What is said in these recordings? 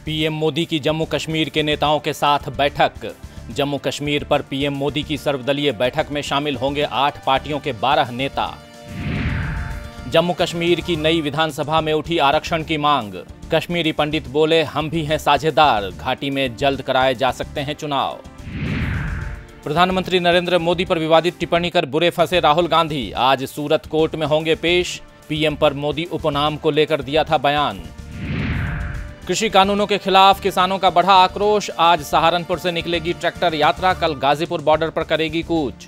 PM Modi की जम्मू कश्मीर के नेताओं के साथ बैठक। जम्मू कश्मीर पर पीएम मोदी की सर्वदलीय बैठक में शामिल होंगे 8 पार्टियों के 12 नेता। जम्मू कश्मीर की नई विधानसभा में उठी आरक्षण की मांग। कश्मीरी पंडित बोले, हम भी हैं साझेदार, घाटी में जल्द कराए जा सकते हैं चुनाव। प्रधानमंत्री नरेंद्र मोदी पर विवादित टिप्पणी कर बुरे फंसे राहुल गांधी, आज सूरत कोर्ट में होंगे पेश। पीएम पर मोदी उपनाम को लेकर दिया था बयान। कृषि कानूनों के खिलाफ किसानों का बढ़ा आक्रोश, आज सहारनपुर से निकलेगी ट्रैक्टर यात्रा, कल गाजीपुर बॉर्डर पर करेगी कूच।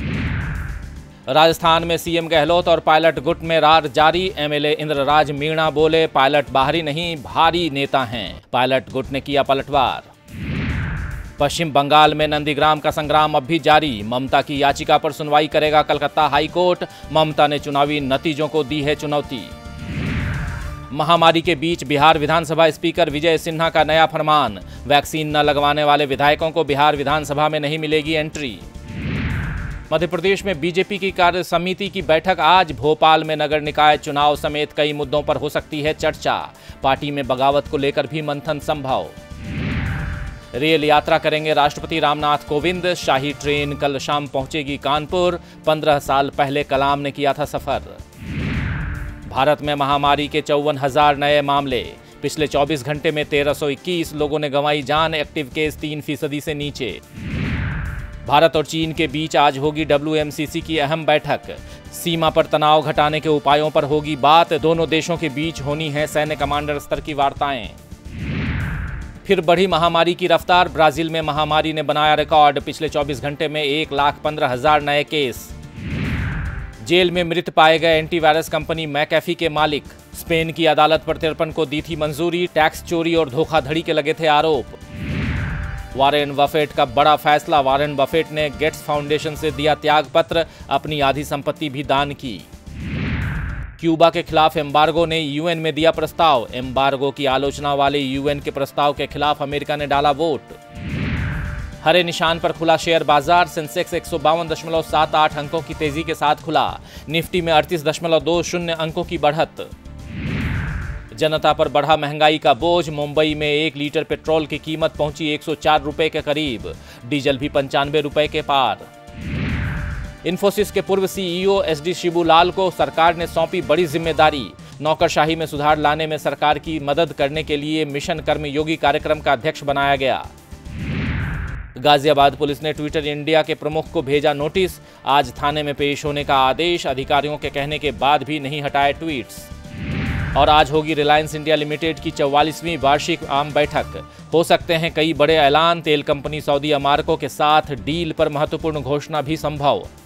राजस्थान में सीएम गहलोत और पायलट गुट में रार जारी। एमएलए इंद्रराज मीणा बोले, पायलट बाहरी नहीं भारी नेता हैं, पायलट गुट ने किया पलटवार। पश्चिम बंगाल में नंदीग्राम का संग्राम अब भी जारी। ममता की याचिका पर सुनवाई करेगा कलकत्ता हाई कोर्ट। ममता ने चुनावी नतीजों को दी है चुनौती। महामारी के बीच बिहार विधानसभा स्पीकर विजय सिन्हा का नया फरमान, वैक्सीन न लगवाने वाले विधायकों को बिहार विधानसभा में नहीं मिलेगी एंट्री। मध्य प्रदेश में बीजेपी की कार्य समिति की बैठक आज। भोपाल में नगर निकाय चुनाव समेत कई मुद्दों पर हो सकती है चर्चा। पार्टी में बगावत को लेकर भी मंथन संभव। रेल यात्रा करेंगे राष्ट्रपति रामनाथ कोविंद। शाही ट्रेन कल शाम पहुंचेगी कानपुर। 15 साल पहले कलाम ने किया था सफर। भारत में महामारी के 54,000 नए मामले। पिछले 24 घंटे में 1321 लोगों ने गंवाई जान। एक्टिव केस 3% से नीचे। भारत और चीन के बीच आज होगी WMCC की अहम बैठक। सीमा पर तनाव घटाने के उपायों पर होगी बात। दोनों देशों के बीच होनी है सैन्य कमांडर स्तर की वार्ताएं। फिर बढ़ी महामारी की रफ्तार। ब्राजील में महामारी ने बनाया रिकॉर्ड। पिछले 24 घंटे में 1,15,000 नए केस। जेल में मृत पाए गए एंटीवायरस कंपनी मैकेफी के मालिक। स्पेन की अदालत पर 53 को दी थी मंजूरी। टैक्स चोरी और धोखाधड़ी के लगे थे आरोप। वॉरेन बफेट का बड़ा फैसला। वॉरेन बफेट ने गेट्स फाउंडेशन से दिया त्याग पत्र, अपनी आधी संपत्ति भी दान की। क्यूबा के खिलाफ एम्बार्गो ने यूएन में दिया प्रस्ताव। एम्बार्गो की आलोचना वाले यूएन के प्रस्ताव के खिलाफ अमेरिका ने डाला वोट। हरे निशान पर खुला शेयर बाजार। सेंसेक्स 152.78 अंकों की तेजी के साथ खुला। निफ्टी में 38.20 अंकों की बढ़त। जनता पर बढ़ा महंगाई का बोझ। मुंबई में 1 लीटर पेट्रोल की कीमत पहुंची 104 रुपए के करीब। डीजल भी 95 रुपए के पार। इन्फोसिस के पूर्व सीईओ SD शिबूलाल को सरकार ने सौंपी बड़ी जिम्मेदारी। नौकरशाही में सुधार लाने में सरकार की मदद करने के लिए मिशन कर्मयोगी कार्यक्रम का अध्यक्ष बनाया गया। गाजियाबाद पुलिस ने ट्विटर इंडिया के प्रमुख को भेजा नोटिस। आज थाने में पेश होने का आदेश। अधिकारियों के कहने के बाद भी नहीं हटाए ट्वीट्स। और आज होगी रिलायंस इंडिया लिमिटेड की 44वीं वार्षिक आम बैठक। हो सकते हैं कई बड़े ऐलान। तेल कंपनी सऊदी अमारको के साथ डील पर महत्वपूर्ण घोषणा भी संभव।